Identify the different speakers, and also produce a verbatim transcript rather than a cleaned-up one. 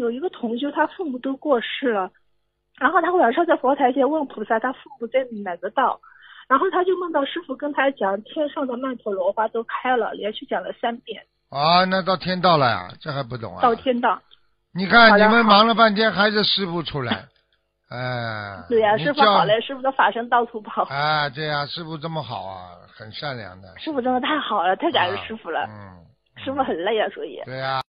Speaker 1: 有一个同修，他父母都过世了，然后他晚上在佛台前问菩萨，他父母在哪个道？然后他就梦到师傅跟他讲，天上的曼陀罗花都开了，连续讲了三遍。
Speaker 2: 啊，那到天道了呀，这还不懂啊？
Speaker 1: 到天道。
Speaker 2: 你看你们忙了半天，还是师傅出来。哎，
Speaker 1: 对呀、啊，师傅好嘞，师傅的法身到处跑。
Speaker 2: 哎，对呀、啊，师傅这么好啊，很善良的。
Speaker 1: 师傅真的太好了，太感恩师傅了。
Speaker 2: 嗯，
Speaker 1: 师傅很累啊，所以。
Speaker 2: 对呀、啊。